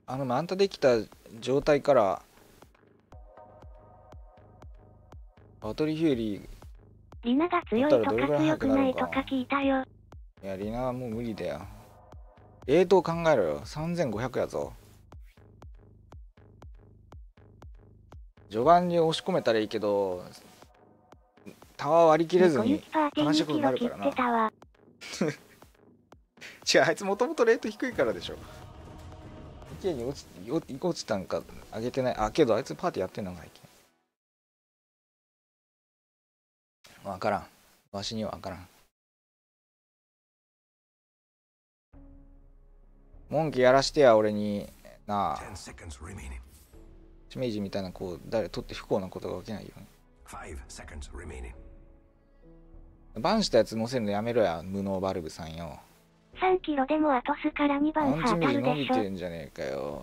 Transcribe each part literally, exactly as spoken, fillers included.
あのマンタできた状態からバトルヒューリーリナが強いとか強くないとか聞いたよ。 いやリナはもう無理だよ。冷凍考えろよ。さんぜんごひゃくやぞ。序盤に押し込めたらいいけどタワー割り切れずに悲しいことになるからな。違う、あいつもともとレート低いからでしょ。池に落ち落ちたんか上げてない。あけどあいつパーティーやってんの最近。分からん、わしには分からん。モンキーやらしてや俺になあ。シメイジみたいなこう誰取って不幸なことが起きないように。バンしたやつ乗せるのやめろや、無能バルブさんよ。 さんキロでもアトスからにばんハータルでしょ。 伸びてんじゃねえかよ。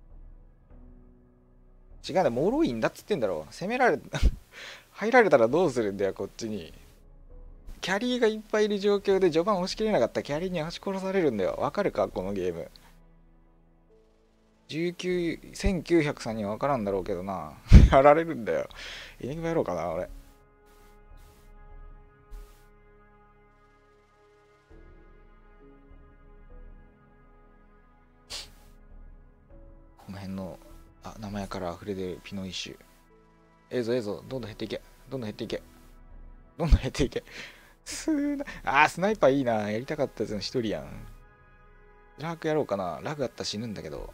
違うんだ、脆いんだっつってんだろ。攻められ入られたらどうするんだよこっちに。キャリーがいっぱいいる状況で序盤押し切れなかったらキャリーに押し殺されるんだよ。わかるかこのゲーム。じゅうきゅう、せんきゅうひゃくさんには分からんだろうけどな。やられるんだよ。エニグマやろうかな俺。この辺のあ名前から溢れ出るピノイッシュ。ええぞええぞ、どんどん減っていけ。どんどん減っていけ。どんどん減っていけ。スーナあースナイパーいいな。やりたかったやつの一人やん。ラグやろうかな。ラグあったら死ぬんだけど。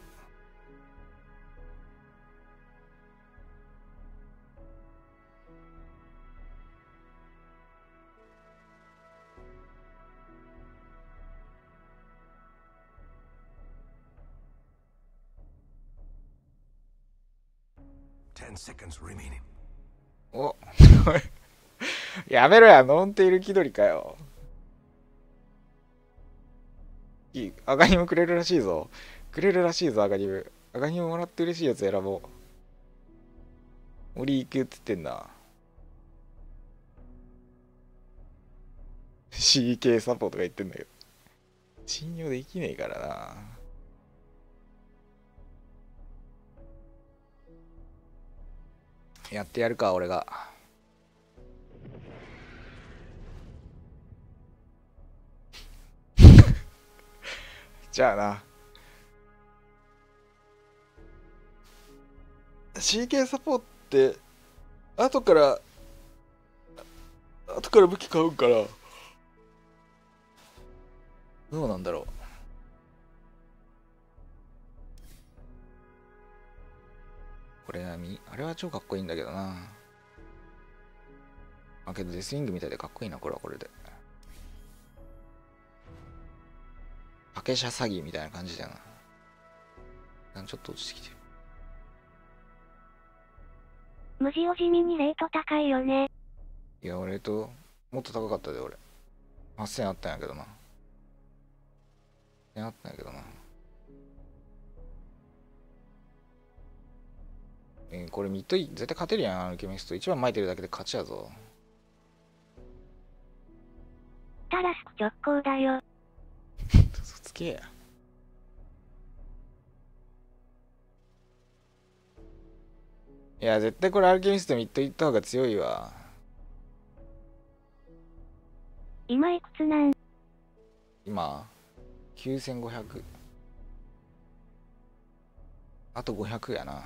おやめろや、ノンテイル気取りかよ。いい、アガニムくれるらしいぞ。くれるらしいぞ、アガニム。アガニムもらって嬉しいやつ選ぼう。森行くっつってんな。シーケー サポートが言ってんだけど。信用できねえからな。やってやるか、俺が。じゃあな。シーケー サポートって後から後から武器買うんからどうなんだろう。これなみあれは超かっこいいんだけどな。あけどデスウィングみたいでかっこいいな。これはこれでパケシャ詐欺みたいな感じだよな。ちょっと落ちてきてる。 無地を地味にレート高いよね。 いや俺ともっと高かったで俺。はっせんあったんやけどな。はっせんあったんやけどな。えー、これミッド絶対勝てるやん。アルケミストいちばん巻いてるだけで勝ちやぞ。 タラスク直行だよ。 嘘つけや。いや絶対これアルケミストミッド行った方が強いわ。 今いくつなん？ 今きゅうせんごひゃく。あとごひゃくやな。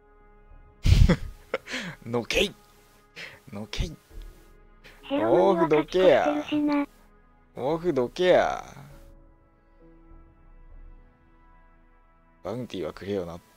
のけいのけいヘロムには勝ち越してるしな。 毛布どけや。バウンティーはくれよな。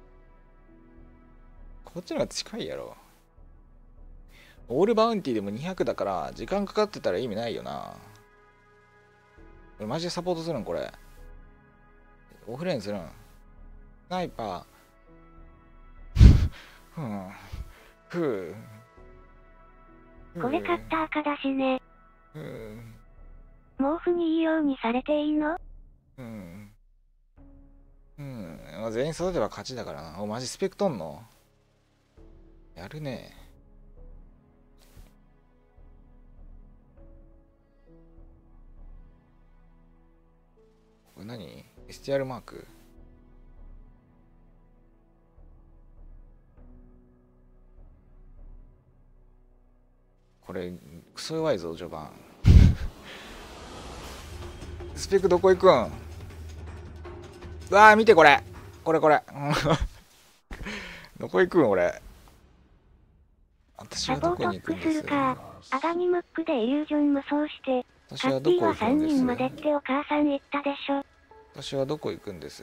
こっちの方が近いやろ。オールバウンティーでもにひゃくだから時間かかってたら意味ないよな。これマジでサポートするんこれ。オフレーンするん。スナイパー。ふん。ふう。これカッターかだしね。 ふん。 毛布にいいようにされていいの？ うん。うん。まあ、全員育てば勝ちだからな。お、マジスペクトんのやるね。これ何？ エスティーアール マークこれクソ弱いぞ序盤。スペックどこ行くん。うわー見てこれこれこれどこ行くん俺。私はどこに行くんです。 アガニムックでイリュージョン無双して、 私はどこ行くんです。 さんにんまでってお母さん言ったでしょ。 私はどこ行くんです。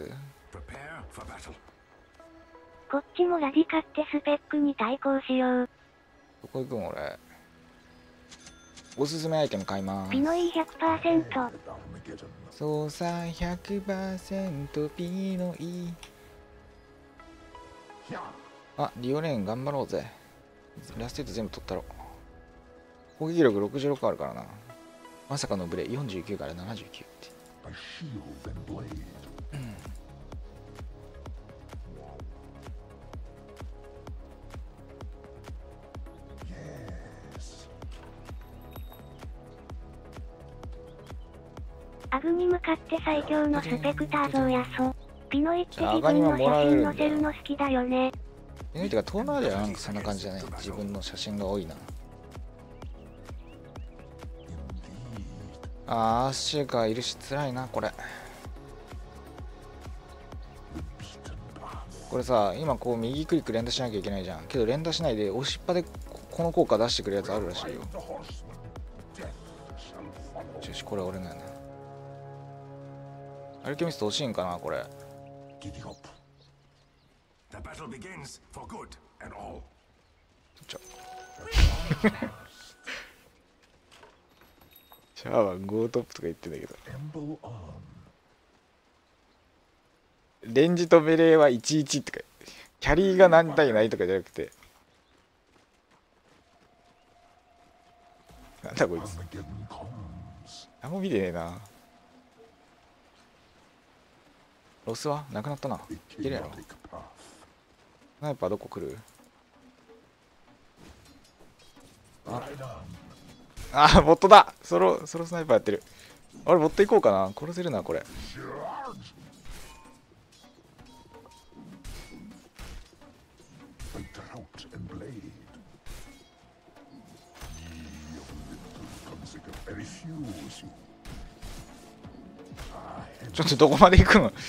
こっちもラディ買ってスペックに対抗しよう。 どこ行くん俺。おすすめアイテム買います。 ピノイ ひゃくパーセント。 そうさ ひゃくパーセント ピノイ。あ、リオレーン頑張ろうぜ。ラストヒット全部取ったろ。攻撃力ろくじゅうろくあるからな。まさかのブレよんじゅうきゅうからななじゅうきゅうって、うん、 アグに向かって最強のスペクター像やそ。ピノイって自分の写真載せるの好きだよね。 ピノイってか東南アジアはなんかそんな感じじゃない。自分の写真が多いな。あー、アッシュがいるし辛いなこれ。これさ、今こう右クリック連打しなきゃいけないじゃん。けど連打しないで押しっぱでこの効果出してくるやつあるらしいよ。よし、これ俺なんやな。アルケミスト欲しいんかなこれ。ちょシャワーゴートップとか言ってんだけど、レンジとメレーはいちいちとか、キャリーが何対ないとかじゃなくて、なんだこいつ、何も見てねえな。ロスはなくなったな。いけるやろ。スナイパーどこ来る。ああ、ボットだ。ソロソロスナイパーやってる。あれボット行こうかな。殺せるなこれ。ちょっとどこまで行くの。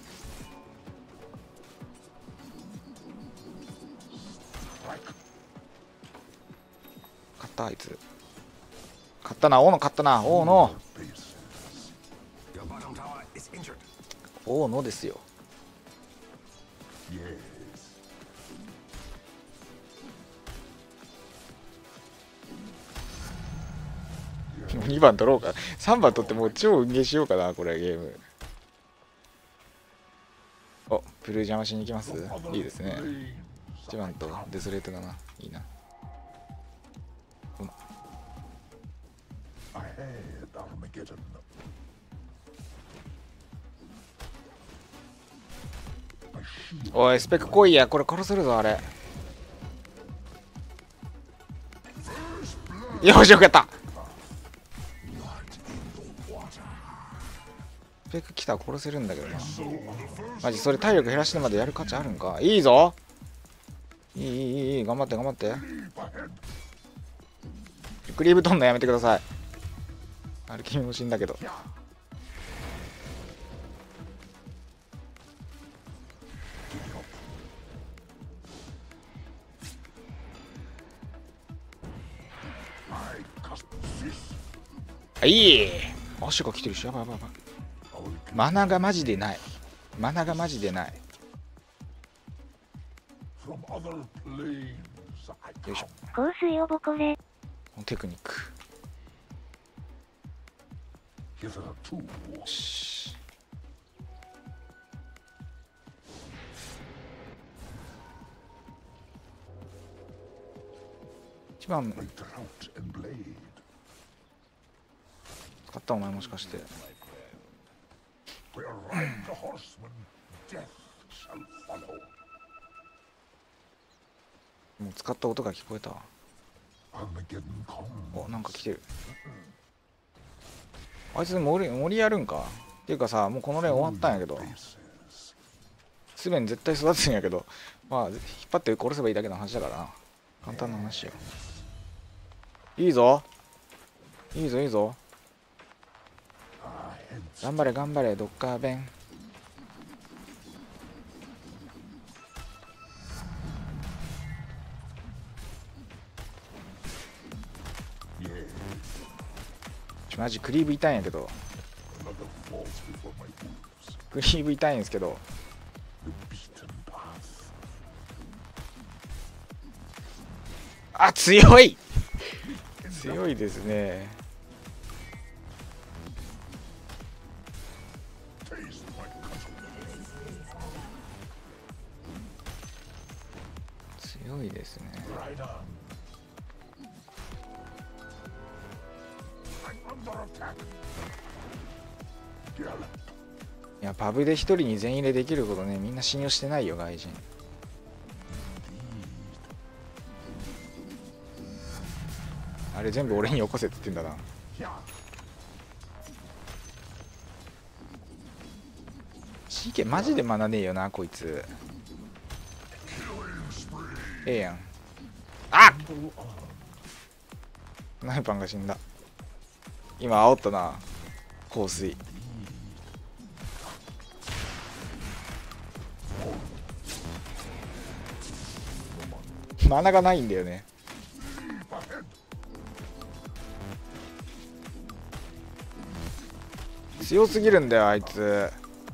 勝ったあいつ。勝ったな、大野勝ったな、大野。大野ですよ。にばん取ろうか。さんばん取ってもう超運ゲーしようかな、これゲーム。お、ブルー邪魔しに行きます。いいですね。いちばんとデスレートだな。いいな。うん、おい、スペック来いや。これ殺せるぞ、あれ。よし、よかった。スペック来たら殺せるんだけどな。マジそれ体力減らしてまでやる価値あるんか。いいぞ。いいいいいい、頑張って頑張って。クリーブ取んのやめてください。あれ君も死んだけど。あ、いい。足が来てるし、やばいやばいやばい。マナがマジでない。マナがマジでない。よいしょ。 香水をボコレ。 テクニック。よし。一番使ったお前もしかして。もう使った音が聞こえたわ。お、なんか来てる。あいつ森森やるんかっていうかさ、もうこのレーン終わったんやけど、すべに絶対育つんやけど、まあ引っ張って殺せばいいだけの話だからな。簡単な話よ。 いいぞいいぞいいぞ。頑張れ頑張れドッカー弁。ちょマジクリーブ痛いんやけど、クリーブ痛いんですけど、あ強い強いですね。強いですね。いやパブで一人に全入れできることね、みんな信用してないよ外人。あれ全部俺によこせって言ってんだな。シーケーマジで学ねえよなこいつ。ええやん。あっナイパンが死んだ。今煽ったな香水。マナがないんだよね。強すぎるんだよあいつ。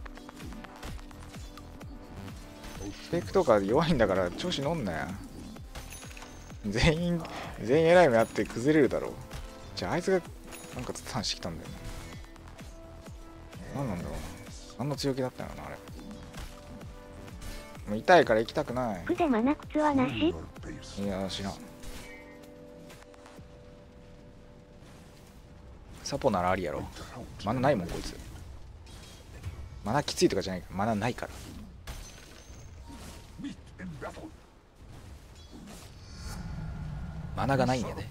スペクとか弱いんだから調子乗んなよ。全員全員偉い目あって崩れるだろう。じゃああいつがなんかツタンしてきたんだよな。何なんだろうな。何の強気だったのなあれ。もう痛いから行きたくない。 服でマナ靴はなし？ いや知らん。サポならありやろ。マナないもんこいつ。マナきついとかじゃないからマナないから。マナがないんやで。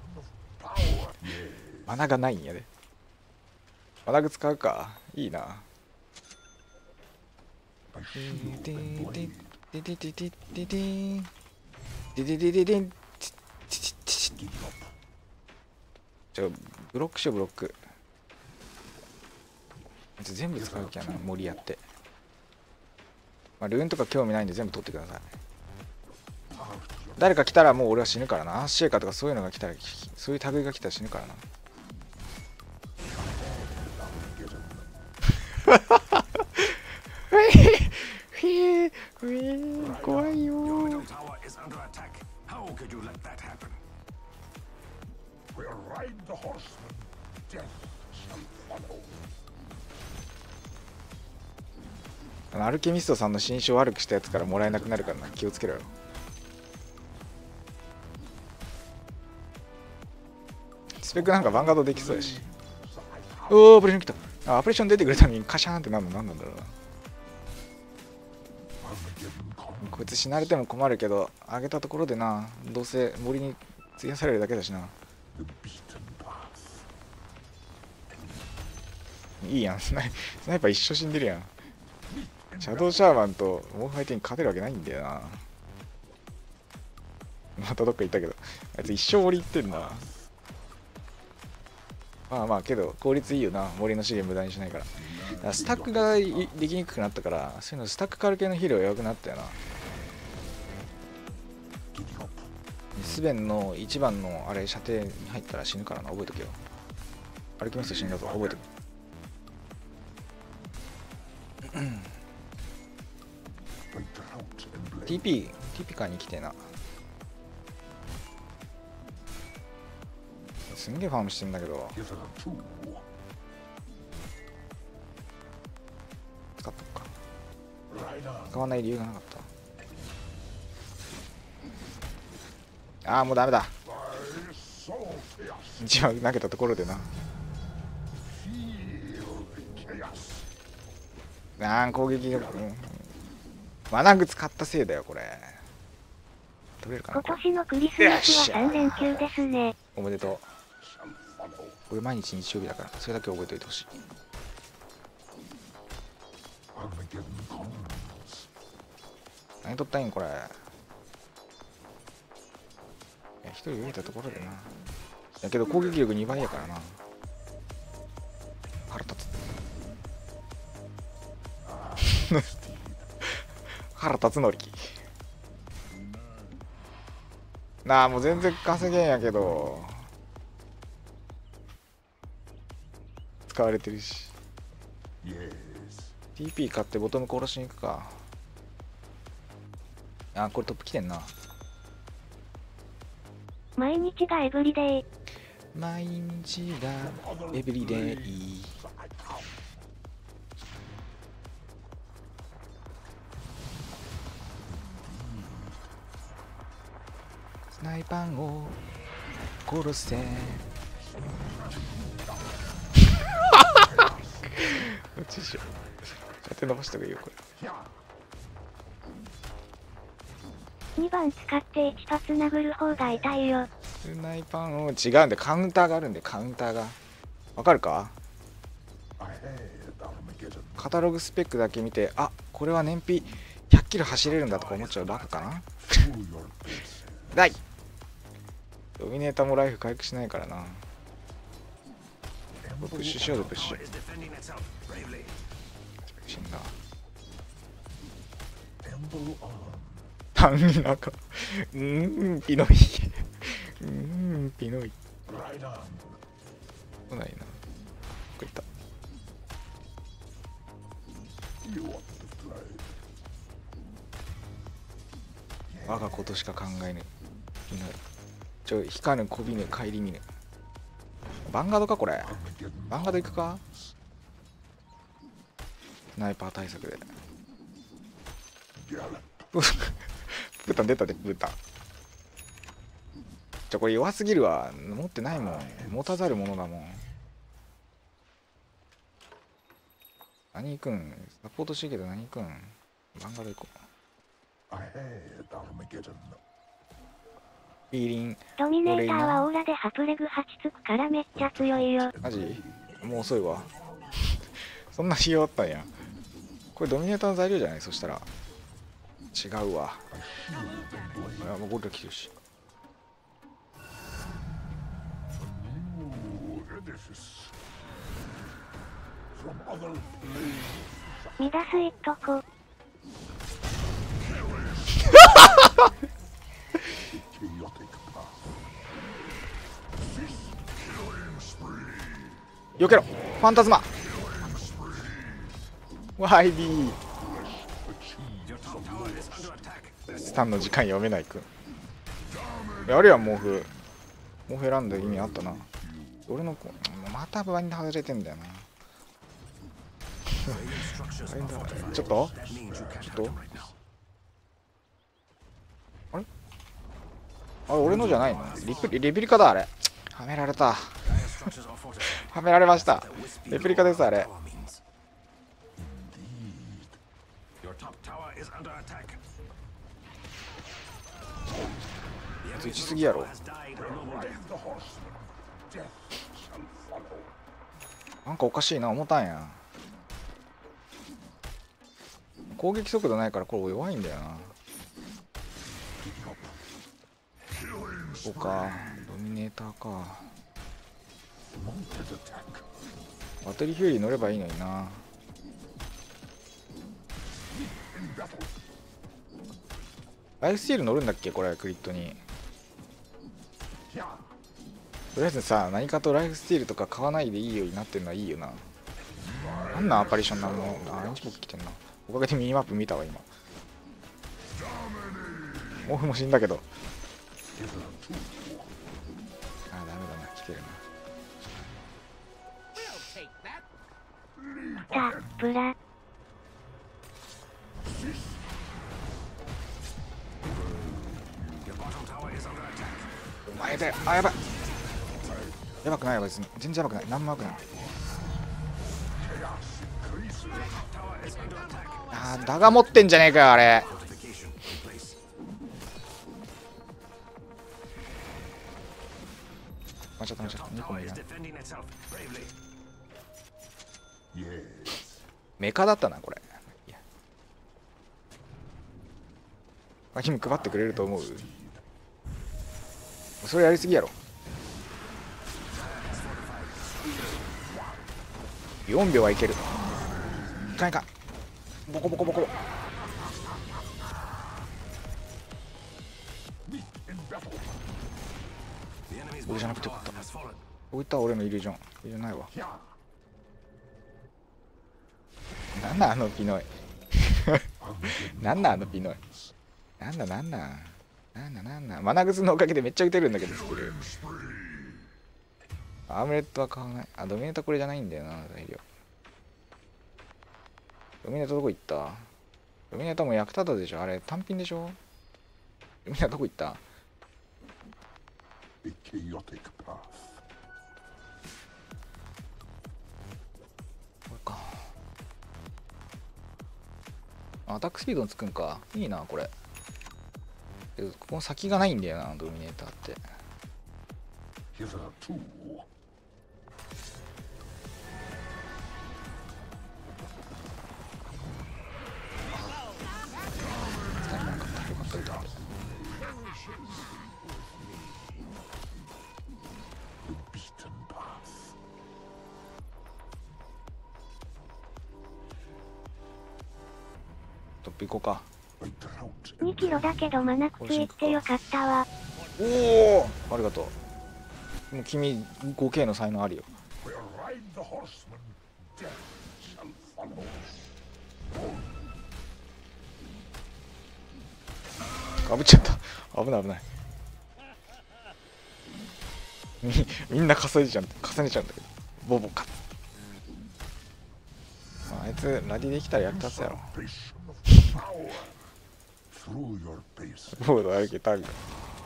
マナがないんやで。マナグ使うか。いいな。じゃあブロックしようブロック。全部使う気やな森やって。まあ、ルーンとか興味ないんで全部取ってください。誰か来たらもう俺は死ぬからな。アーシェイカーとかそういうのが来たら、そういう類が来たら死ぬからな。怖いよー。あのアルケミストさんの心象悪くしたやつからもらえなくなるからな。気をつけろよ。スペックなんかヴァンガードできそうやし。おお、オペレーション来た。あ、オペレーション出てくるためにカシャーンってなるの何なんだろうな。こいつ死なれても困るけど、あげたところでな、どうせ森に費やされるだけだしな。いいやん、スナイスナイパー一生死んでるやん。シャドウシャーマンとモーファイティに勝てるわけないんだよな。またどっか行ったけど、あいつ一生森行ってんな。まあまあけど効率いいよな、森の資源無駄にしないから。だからスタックができにくくなったから、そういうのスタックカル系の肥料弱くなったよな。スベンの一番のあれ射程に入ったら死ぬからな、覚えとけよ。アルケミスト死んだぞ、覚えとけ。ティーピー、ティーピー 買いに来てな。すんげえファームしてんだけど。使っとくか。使わない理由がなかった。ああ、もうダメだ。一番投げたところでな。あー攻撃力、うん、マナグ使ったせいだよこれ。取れるかな。 今年のクリスマスはさん連休ですね。 おめでとう。俺毎日日曜日だからそれだけ覚えておいてほしい。何取ったんやこれ。いや一人増えたところでな。 だけど攻撃力にばいやからな。腹立つ腹立つのりなあ。もう全然稼げんやけど使われてるし。 ティーピー 買ってボトム殺しに行くか。あ、これトップ来てんな。 毎日がエブリデイ。 毎日がエブリデイ。スナイパーを殺せ。どっちでしょう。手伸ばした方がいいよこれ。 にばん使っていち発殴る方が痛いよ。 スナイパーを違うんで、カウンターがあるんで、カウンターがわかるか。カタログスペックだけ見て、あ、これは燃費ひゃっキロ走れるんだとか思っちゃうバカかな。だいドミネーターもライフ回復しないからな。プッシュしようぜ、プッシュ。死んだ。タンナカ。うーん、ピノイ。うーん、ピノイ。来ないな。こいった。我がことしか考えぬ。ピノイ。ちょ、光かぬこびぬ帰り見ぬ。バンガードかこれ。バンガード行くか。スナイパー対策で。プータン出たで、プータン。じゃこれ弱すぎるわ。持ってないもん。持たざるものだもん。何行くん。サポートしてるけど何行くん。バンガード行こう。フィーリン。 ドミネーターはオーラでハプレグはちつくからめっちゃ強いよ。 マジもう遅いわ。そんな仕様あったんや。これドミネーターの材料じゃない。そしたら違うわ。あ、もうゴールド来てるし。 ミダスいっとこ。 よけろファンタズマ ワイビー。 スタンの時間読めないくん。あれは毛布毛布選んだ意味あったな。俺の子またバインド外れてんだよな。ちょっとちょっとあれあれ俺のじゃないの。リプリレプリカだあれ。はめられた。はめられました。レプリカですあれ。打ちすぎやろ。なんかおかしいな思ったんや。攻撃速度ないからこれ弱いんだよな。そうかドミネーターか。バトリーフューリー乗ればいいのにな。ライフスティール乗るんだっけこれクリットに。とりあえずさ何かとライフスティールとか買わないでいいようになってるのはいいよな。なんなんアパリションなの。あエンジボック来てんな。おかげでミニマップ見たわ今。毛布も死んだけど。あダメだな来てるな。 来たブラ。 お前だよ。あやばいやばくないわ別に。全然やばくない。何もやばくない。あーダガ持ってんじゃねえかよあれ。間違った間違った。にこもいらない。メカだったなこれ。アキム配ってくれると思う。それやりすぎやろ。 よんびょうはいける。いかんいかん。ボコボコボコ。俺じゃなくてよかった。こういった俺のイリュージョン。イリュージョンないわ。なんだあのピノイ。なんだあのピノイ。なんだなんだ。なんだなんだ。マナグスのおかげでめっちゃ撃てるんだけど、スキル。アームレットは買わない。あ、ドミネーターこれじゃないんだよな、材料。ドミネーターどこ行った？ドミネーターも役立たずでしょ。あれ単品でしょ。ドミネーターどこ行った？これか。アタックスピードにつくんか。いいなこれ。けどここの先がないんだよな、ドミネーターって。使えなかった。よかった歌って。トップ行こうか。 にキロだけどマナクついてよかったわ。 おお、ありがとう。もう君 ごケー の才能あるよ。かぶっちゃった。危ない危ない。み, みんな重ねちゃう重ねちゃうんだけど。ボボか。まあ、あいつラディできたら役立つやろ。ボード歩けたんか。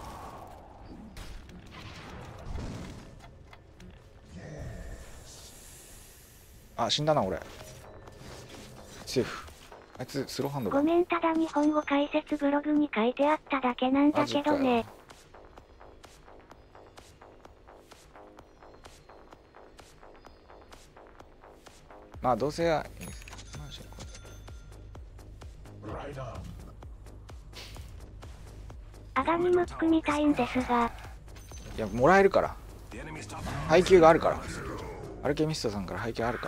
あ、死んだな俺。セーフ。あいつスローハンドだ。 ごめん、ただ日本語解説ブログに書いてあっただけなんだけどね。 まあどうせや。 アガニムックみたいんですが。 いや、もらえるから。配給があるから。アルケミストさんから配給あるから。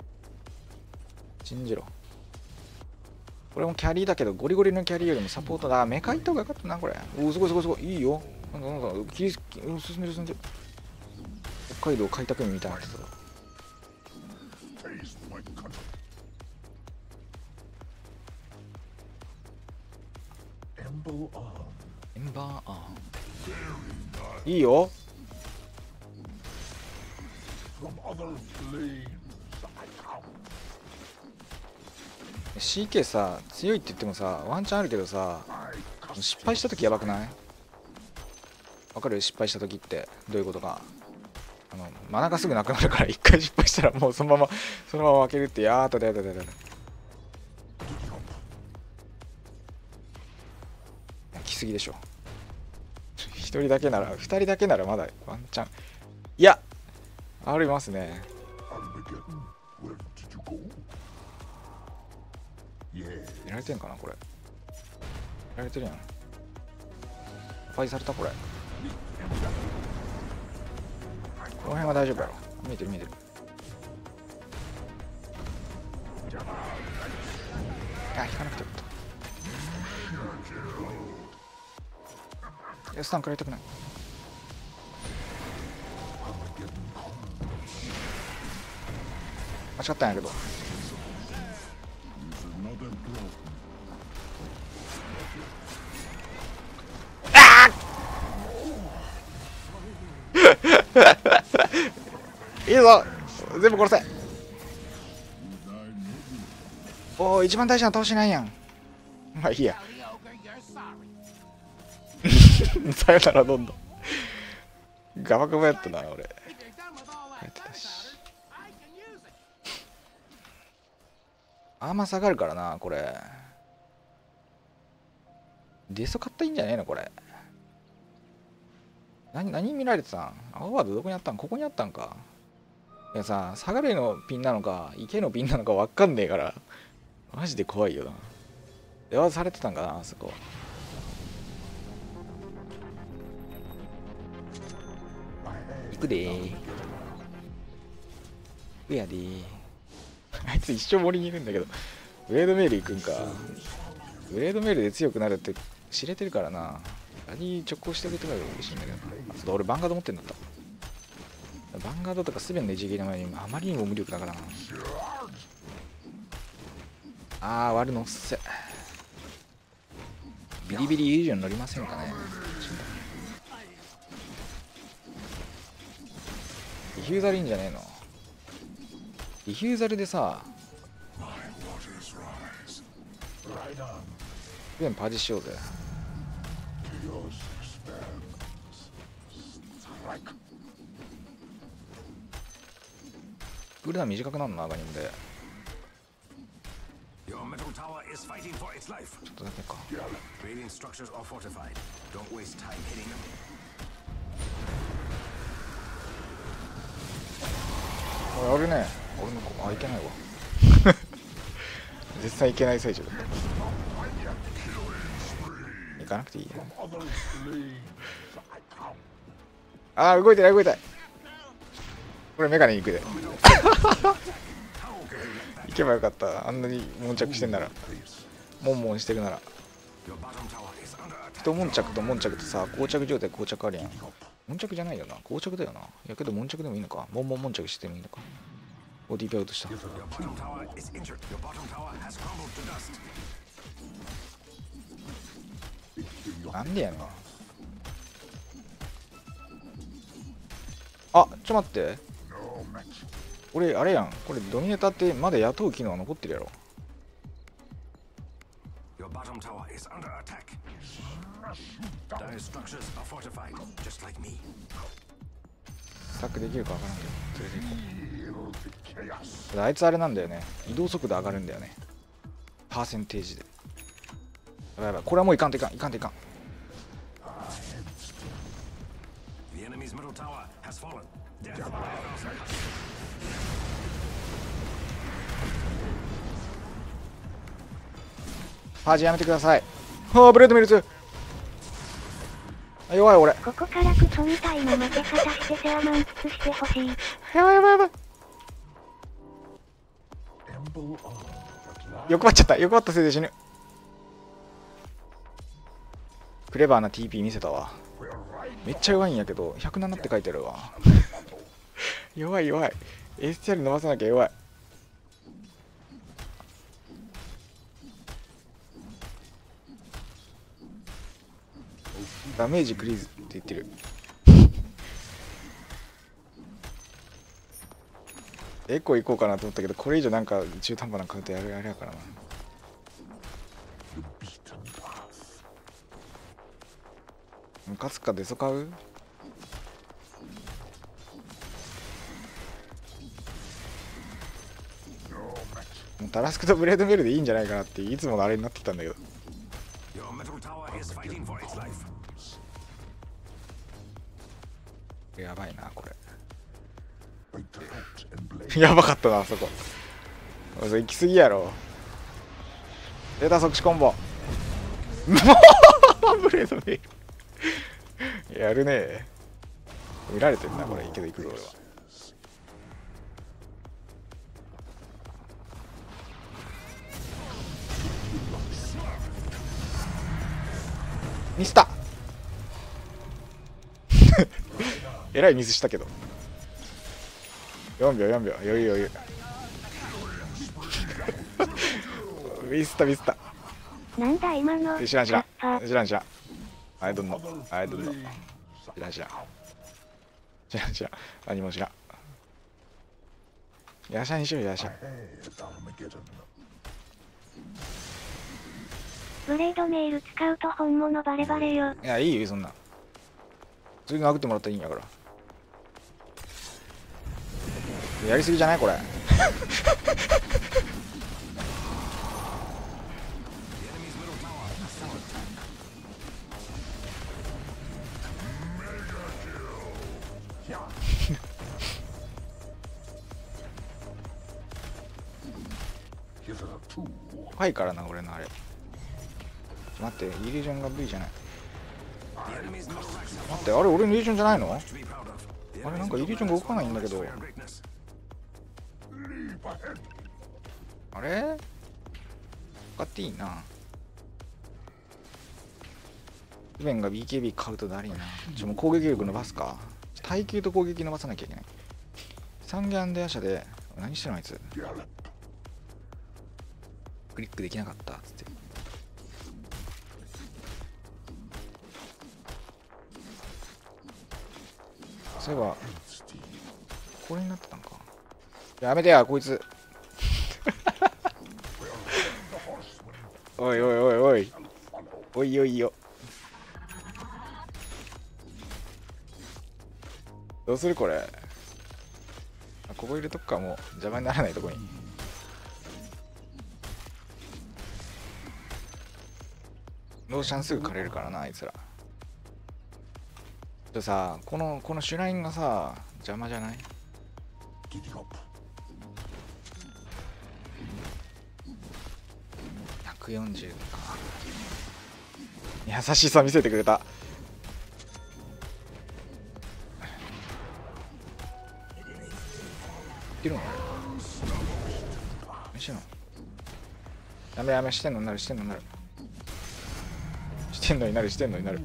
信じろ。これもキャリーだけど、ゴリゴリのキャリーよりもサポートだ。メカ行った方がよかったな、これ。おお、すごいすごいすごい。いいよ。なんかなんか、切り、進める進んでる。北海道開拓民みたいになってた。エンバーアーン。いいよ。シーケー さ、強いって言ってもさ、ワンチャンあるけどさ、失敗した時やばくない？わかる？失敗した時ってどういうことか。あのマナがすぐなくなるから、一回失敗したらもうそのままそのまま負けるって。やーっとだやだだやだ。来すぎでしょ。一人だけなら、二人だけならまだワンチャン。いや、ありますね。やられてんかなこれ。やられてるやん。ファイされたこれ。この辺は大丈夫やろ。見えてる見えてる。あ、引かなくてよかった。スタン食らいたくない。間違ったんやけど。あいいぞ、全部殺せ。おお、一番大事な倒しないやん。まあいいや。さよならどんどん。ガバガバやったな俺。やってたし。アーマー下がるからなこれ。デスト買ったらいいんじゃねえのこれ。何何見られてたん？青ワードどこにあったん？ここにあったんか。いやさ、下がるのピンなのか池のピンなのか分かんねえから、マジで怖いよな。出技されてたんかなあそこ。行くでー。うやでー。 あいつ一生森にいるんだけど。ブレードメール行くんか。ブレードメールで強くなるって知れてるからな。あれに直行してくれてから嬉しいんだけどな。ちょっと俺バンガード持ってんだった。バンガードとかすべての一撃の前にあまりにも無力だからな。あー、割るのっせ。ビリビリイリュージョン乗りませんかね。ディフューザルいいんじゃねえの。ディフューザルでさ、全部パージしようぜ。クールダウン短くなるの、アガニムで。ちょっとだけか。あれね、俺の子、あ、いけないわ。絶対いけない最中だった。行かなくていいや。あー、動いてない動いてない。これメガネに行くで。行けばよかった。あんなに悶着してんなら。モンモンしてるなら。一悶着と悶着とさ、膠着状態膠着あるやん。悶着じゃないよな。膠着だよな。いやけど悶着でもいいのか。モンモン悶着してもいいのか。オーディーピーアウトした。なんでやねん。あ、ちょっと待って。俺、あれやん。これ、ドミネーターってまだ雇う機能が残ってるやろ。スタックできるかわからんけど、連れて行こう。あいつあれなんだよね。移動速度上がるんだよね。パーセンテージで。やばいやばい。これはもういかんといかん。いかんといかん。パージやめてください。はあ、ブレードミルズ。弱い俺。 ここからクソみたいな負け方してセア満喫してほしい。 やばいやばいやばい。欲張っちゃった。欲張ったせいで死ぬ。クレバーな ティーピー 見せたわ。めっちゃ弱いんやけどひゃくななって書いてあるわ。弱い弱い。 エスティーアール 伸ばさなきゃ弱い。ダメージクリーズって言ってる。エコー行こうかなと思ったけど、これ以上なんか中途半端なカウントやるあれやからな。ムカつくかデソ買う？もうタラスクとブレードメルでいいんじゃないかなっていつものあれになってきたんだけど。やばいなこれ。やばかったなあそこ。行き過ぎやろ。データ即死コンボ。ブレードメールやるね。見られてんなこれ。いいけど行くぞ俺は。ミスったえらいミスしたけど。よんびょうよんびょう余裕余裕。ミスったミスった。 なんだ今の。 知らん知らん知らん知らん。あいどんのあいどんの知らん知らん知らん知らん何も知らん。やしゃにしようやしゃ。 ブレードメール使うと本物バレバレよ。 いやいいよそんな。普通に殴ってもらったらいいんやから。やりすぎじゃないこれ。怖いからな俺のあれ。待って、イリュージョンが V じゃない。待って、あれ俺のイリュージョンじゃないの？あれなんかイリュージョンが動かないんだけど。 あれ買っていいな。イベンが ビーケービー 買うとだりいな。ちょ、もう攻撃力伸ばすか。耐久と攻撃伸ばさなきゃいけない。三ギャンデア社で、何してんのあいつ。クリックできなかったっつって。そういえば、これになってたんか。やめてや、こいつ。おいおいおいおい。おいおいよ。どうするこれ。ここ入れとくか、もう邪魔にならないとこに。ローシャンすぐ枯れるからな、あいつら。でさ、このこのシュラインがさ、邪魔じゃない？ひゃくよんじゅうか。優しさ見せてくれた。いけるの？何してんの？やめやめ、してんのになる、してんのになる。してんのになる、してんのになる。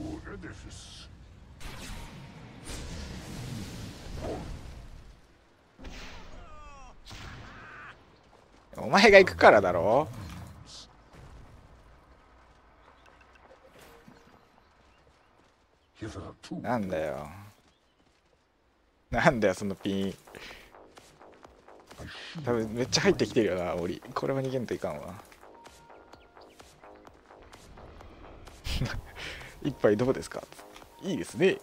お前が行くからだろ。なんだよ。なんだよそのピン。多分めっちゃ入ってきてるよな、檻。これは逃げんといかんわ。一杯どうですか？いいですね。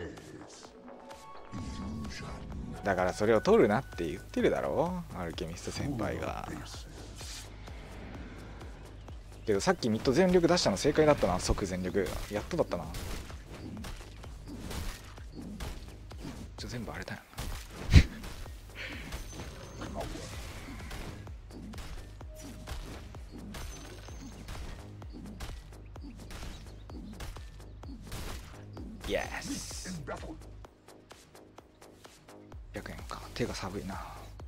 だからそれを取るなって言ってるだろ、アルケミスト先輩が。けどさっきミッド全力出したの正解だったな。即全力やっとだったな。ちょ全部あれだよな。イエス。ひゃくえんか。手が寒いな。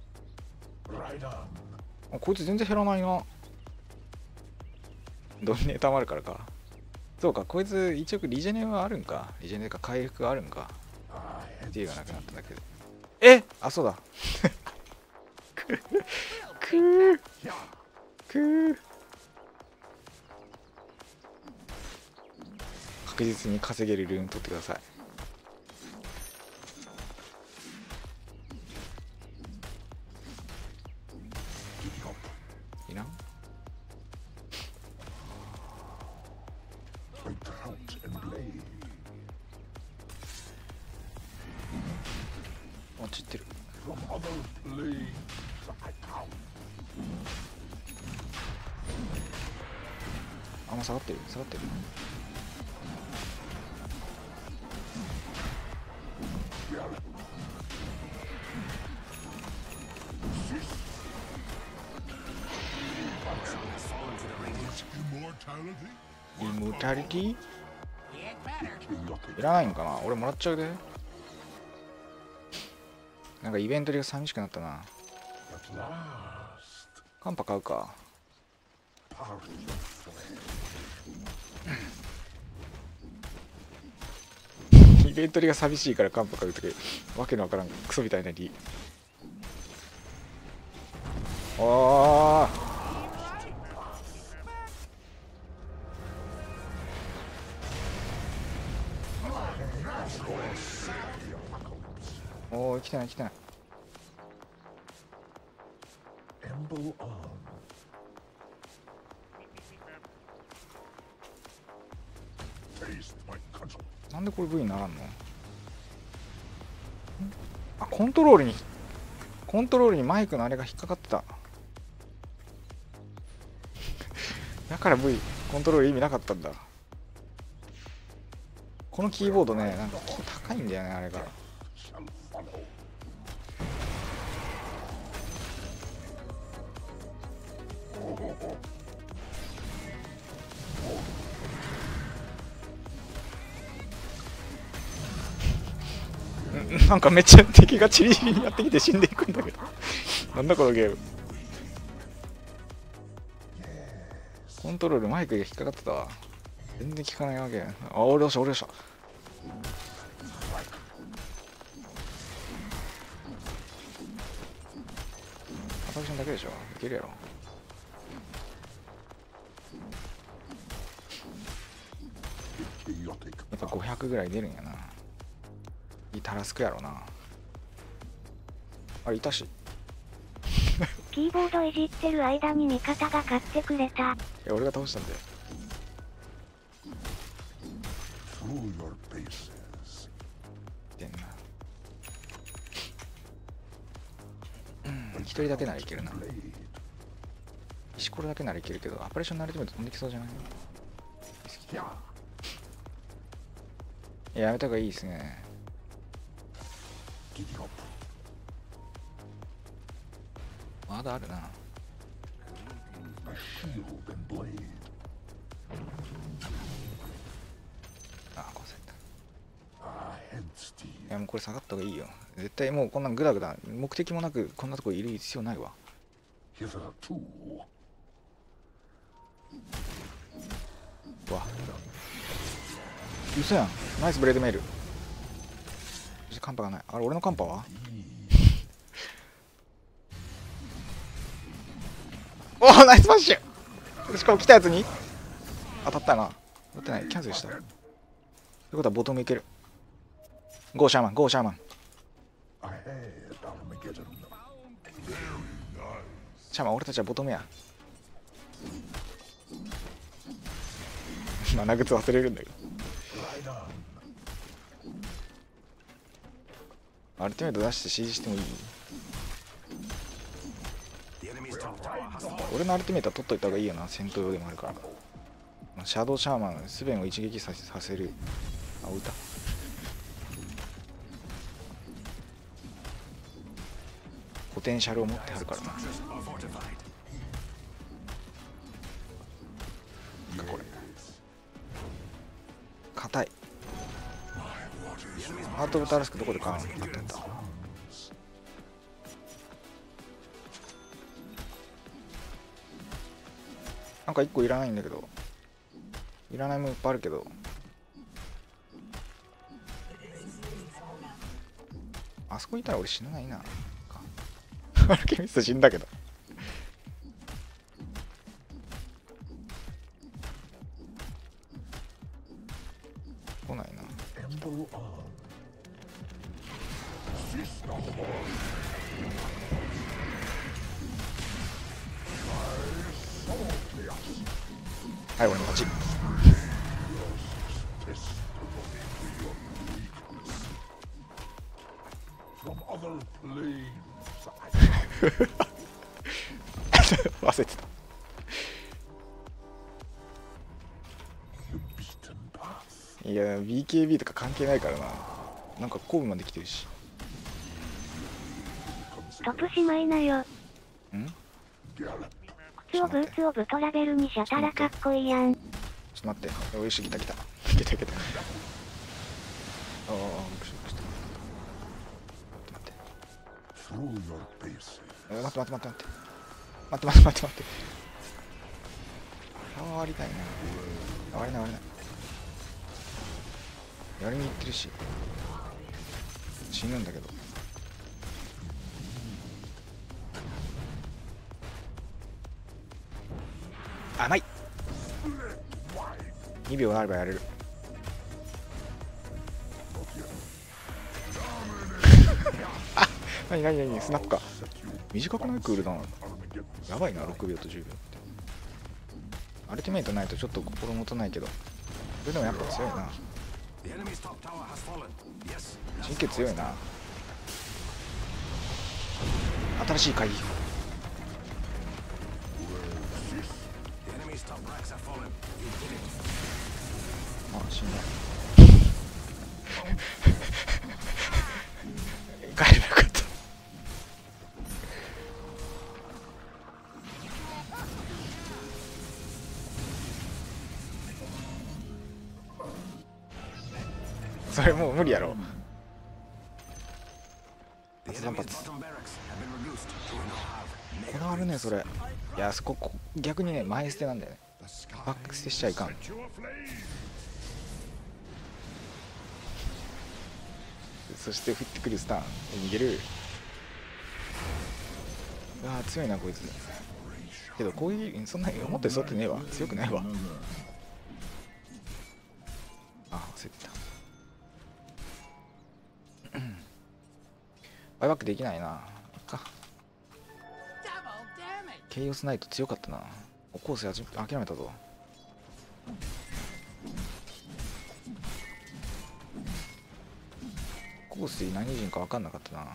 あ、こいつ全然減らないな。ドミネーターもあるからか。そうか、こいつ一応リジェネはあるんか。リジェネか回復があるんか。D がなくなっただけで。えあ、そうだ。くくーくー確実に稼げるルーン取ってください。いらん？落ちてる。あんま下がってる下がってる。イモータリティ？いらないんかな。俺もらっちゃうで。なんかイベントが寂しくなったな。カンパ買うか。イベントが寂しいからカンパ買うときわけのわからんクソみたいなリ。おーおー、来てない来てない。なんでこれ V にならんの？あ、コントロールにコントロールにマイクのあれが引っかかってた。だから V コントロール意味なかったんだ。このキーボードね、なんか高いんだよね、あれが。なんかめっちゃ敵がチリチリにやってきて死んでいくんだけど。なんだこのゲーム。 コントロールマイクが引っかかってたわ。全然効かないわけ。あ、俺押した俺押した。アタクションだけでしょ。いけるやろ。やっぱごひゃくぐらい出るんやな。いいタラスクやろな。あれいたし。 キーボードいじってる間に味方が買ってくれた。いや俺が倒したんだよ。でんな。うん、一人だけならいけるな。石ころだけならいけるけど、アパレーション慣れてみると飛んできそうじゃない？いや、やめた方がいいですね。まだあるな。あ、こうせた。いや、もうこれ下がった方がいいよ。絶対もうこんなんグダグダ、目的もなくこんなとこいる必要ないわ。うわ。嘘やん。ナイスブレードメール。カンパがない。あれ、俺のカンパはおお、ナイスバッシュ。しかも来たやつに当たったな。当たってない。キャンセルした。ということはボトムいける。ゴーシャーマン、ゴーシャーマン。シャーマン、俺たちはボトムや。まあ、殴つ忘れるんだけど。アルティメット出して シージー してもいい？俺のアルティメットは取っといた方がいいよな。戦闘用でもあるから。シャドウシャーマン、スベンを一撃させる。あ、置いた。ポテンシャルを持ってはるからな。これ硬い。ハートオブタラスクどこで買うの？なってんだ。なんかいっこいらないんだけど。いらないもんいっぱいあるけど。あそこいたら俺死なないな。アルケミスト死んだけど。来ないな。はい、俺の勝ち。忘れてた。いや ビーケービー とか関係ないからな。なんかコブまで来てるし。 トップしまいなよ。 ん？ 靴をブーツをブトラベルにしゃたらかっこいいやん。 ちょっと待って。おいしい、来た来た。来た来た。ああ、びっくりした。待って。待って待って待って待って。待って待って待って待って。ああ、割りたいな。割れない割れない。やりに行ってるし。死ぬんだけど。甘い。にびょうあればやれる。あ、なになになに、スナップか。短くないクールダウン。やばいな、ろくびょうとじゅうびょうって。アルティメイトないとちょっと心もとないけど、それでもやっぱ強いな。神経強いな。新しい鍵。あ、死んだ。帰ればよかった。それもう無理やろ。発弾発。こだわるねそれ。いや、そこ逆にね前捨てなんだよね。 バックステしちゃいかん。そして降ってくるスタン逃げる。うわー強いなこいつ。けど攻撃そんなに思って育ってねえわ。強くないわ。あ焦った。バイバックできないな。かケイオスナイト強かったな。コースやじ諦めたぞ。コース何人か分かんなかったな。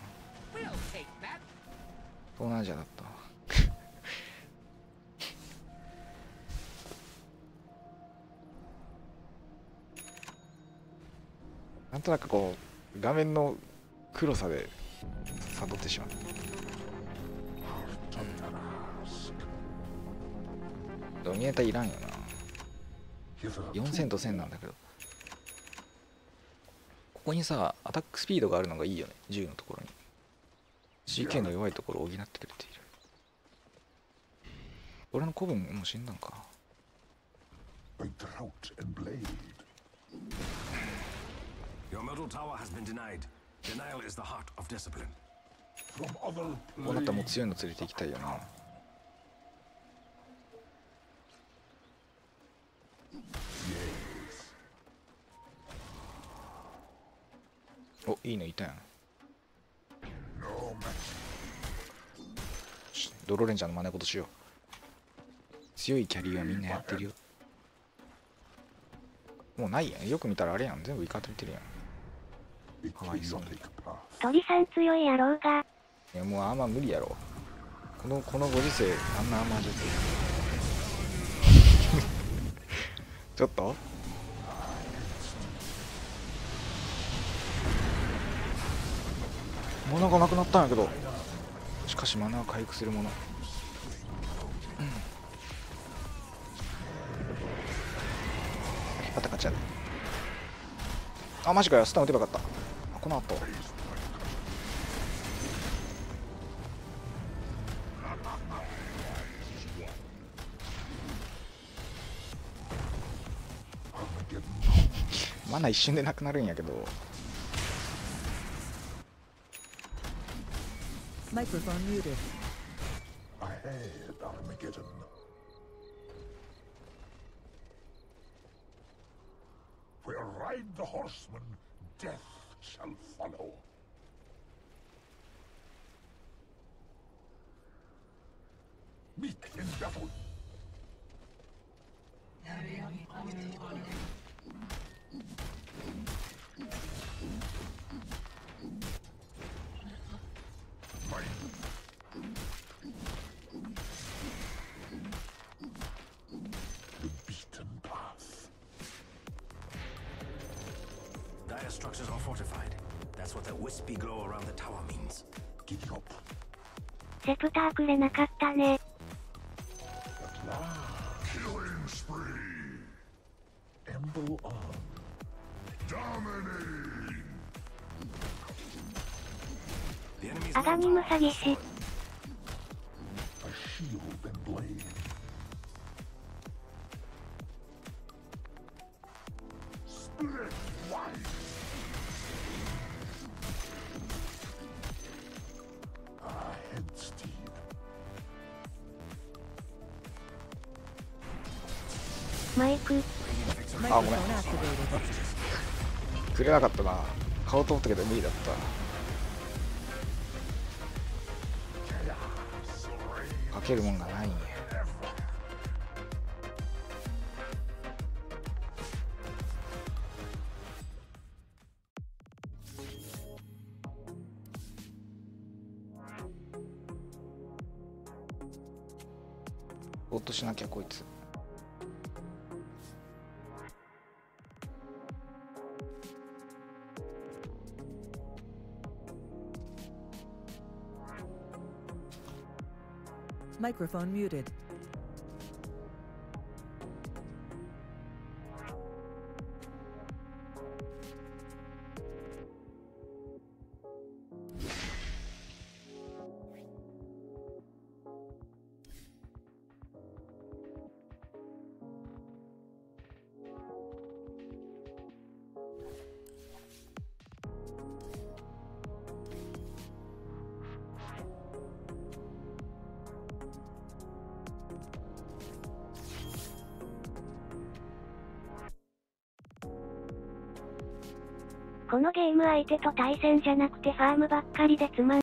東南アジアだった。なんとなくこう画面の黒さで悟ってしまう。ドミネーターいらんよな。よんせんとせんなんだけど、ここにさアタックスピードがあるのがいいよね。じゅうのところに シーケー の弱いところを補ってくれている。俺の子分もう死んだんか。こうなったらもう強いの連れて行きたいよな。お、いいのいたやん。ドローレンジャーの真似事しよう。強いキャリーはみんなやってるよ。もうないやん。よく見たらあれやん。全部イカといてるやん。かわいそうに。 鳥さん強いやろうが。 いやもうあんま無理やろ。このこのご時世あんなアーマー術ちょっとマナがなくなったんやけど、しかしマナは回復するもの。うん、引っ張った勝ちやで。あマジかよ、スタン打てばよかった。あこの後マナ一瞬でなくなるんやけど。 Microphone muted. Ahead, Armageddon. Where ride the horsemen, death shall follow. Meet in battle. Structures are fortified. That's what that wispy glow around the tower means. Giddy up. セプターくれなかったね。 Killing spree. Emble on. Dominating. アガニム詐欺師。 A shield and blade. Split wide. Head steed. マイク。 あごめん Microphone activated. くれなかったな。買おうと思ったけど無理だった。かけるもんがないんや。ぼーっとしなきゃこいつ。 Microphone muted. このゲーム相手と対戦じゃなくてファームばっかりでつまん